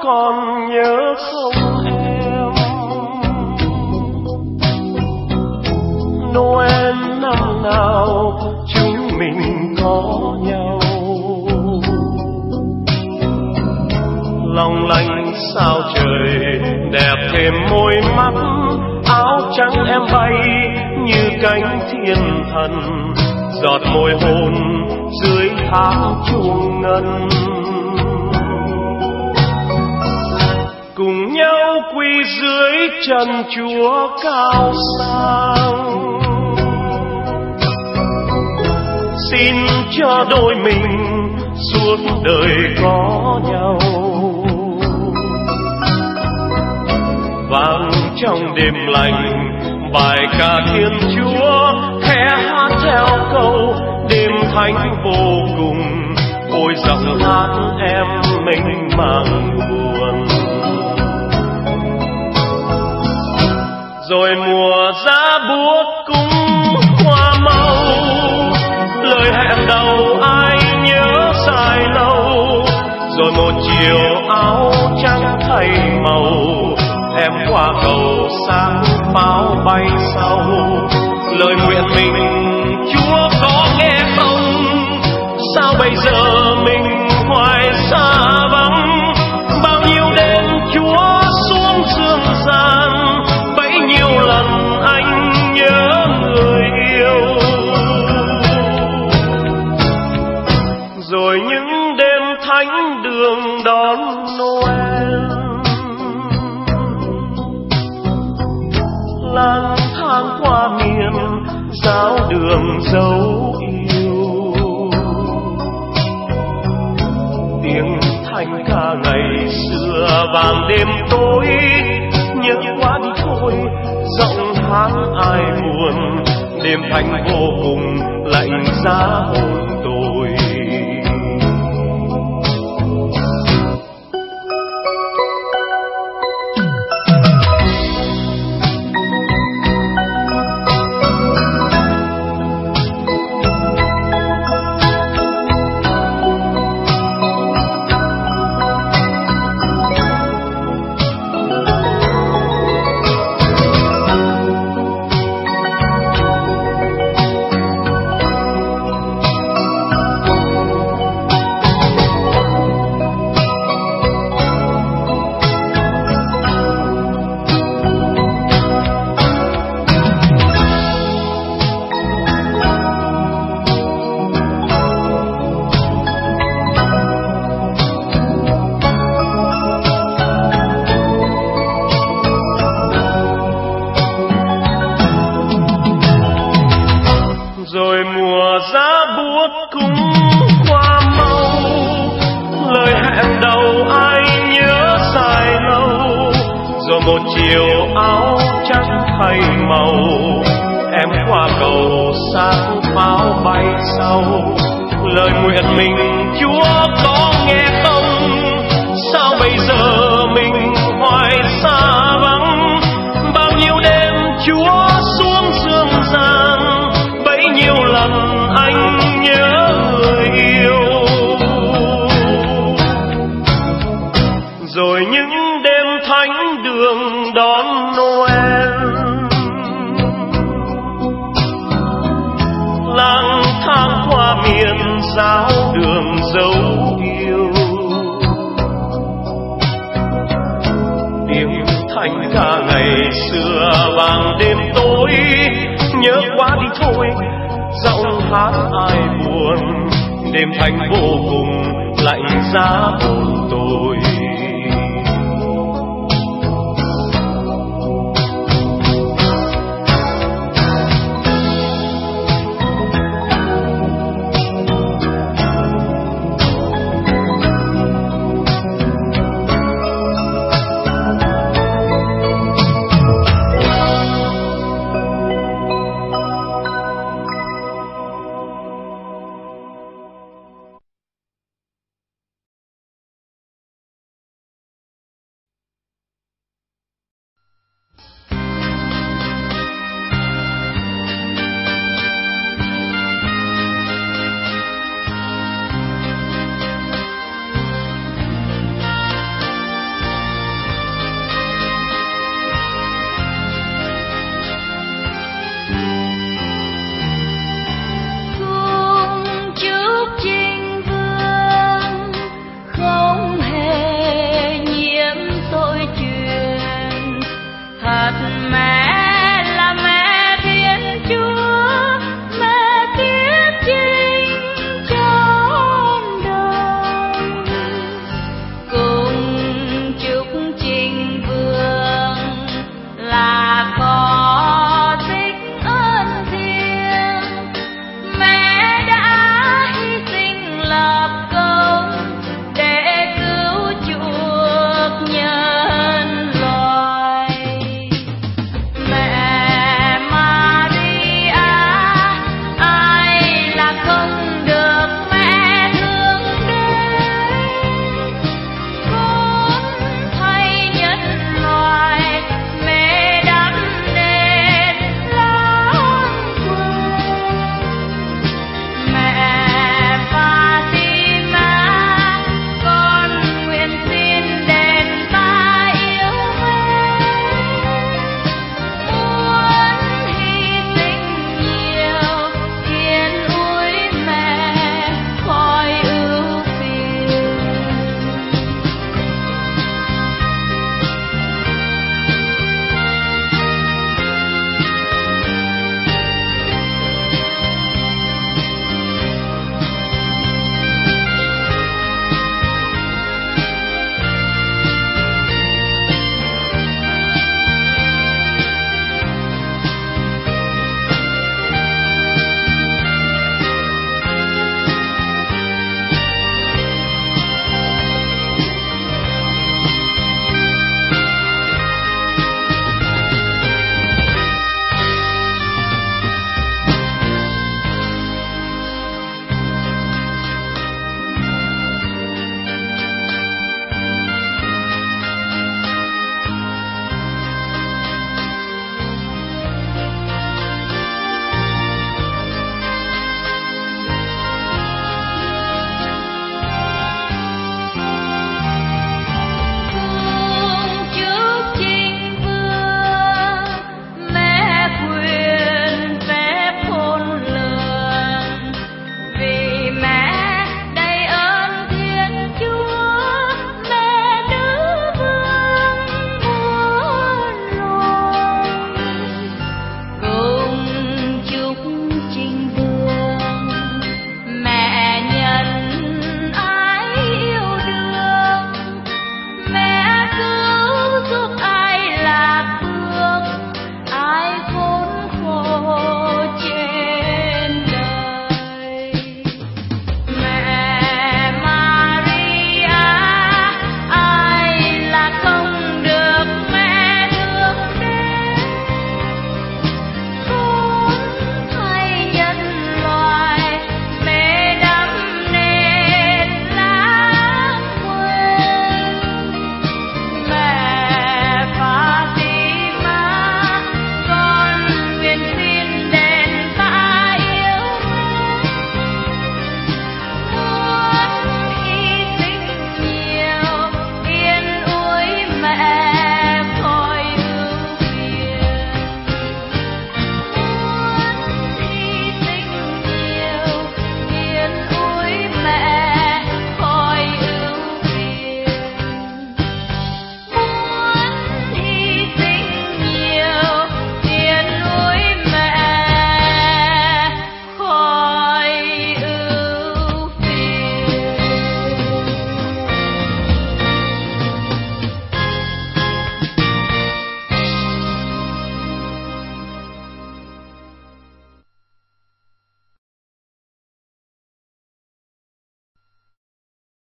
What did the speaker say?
còn nhớ không em? Noel năm nào chúng mình có nhau, long lanh sao trời đẹp thêm môi mắt, áo trắng em bay như cánh thiên thần, giọt môi hôn dưới tháng chuông ngân. Cùng nhau quỳ dưới chân Chúa cao sang, xin cho đôi mình suốt đời có nhau. Vang trong đêm lành bài ca Thiên Chúa, khẽ hát theo câu đêm thánh vô cùng. Ôi giọng hát em mênh mang buồn. Rồi mùa giá buốt cũng qua mau, lời hẹn đầu ai nhớ dài lâu. Rồi một chiều áo trắng thay màu, em qua cầu sáng pháo bay sau. Lời nguyện mình Chúa có nghe không? Sao bây giờ mình hoài xa vắng? Bao nhiêu đêm Chúa xuống dương gian, bấy nhiêu lần anh nhớ người yêu. Rồi những đêm thánh đường đón Noel, lang thang qua miền giáo đường dấu yêu. Tiếng thanh ca ngày xưa vàng đêm tối, nhớ quá đi thôi giọng hát ai buồn. Đêm thanh vô cùng lạnh giá hồn tôi. Rồi mùa giá buốt cũng qua mau, lời hẹn đầu ai nhớ dài lâu. Rồi một chiều áo trắng thay màu, em qua cầu sáng pháo bay sau. Lời nguyện mình Chúa có nghe không? Sao bây giờ mình hoài xa vắng? Bao nhiêu đêm Chúa xuống dương gian, bấy nhiêu lần anh nhớ người yêu. Rồi những đêm thánh đường đón Noel, lang thang qua miền giáo đường dấu yêu. Tiếng thanh ca ngày xưa vàng đêm tối, nhớ quá đi thôi giọng hát ai buồn. Đêm thanh vô cùng lạnh giá hồn tôi.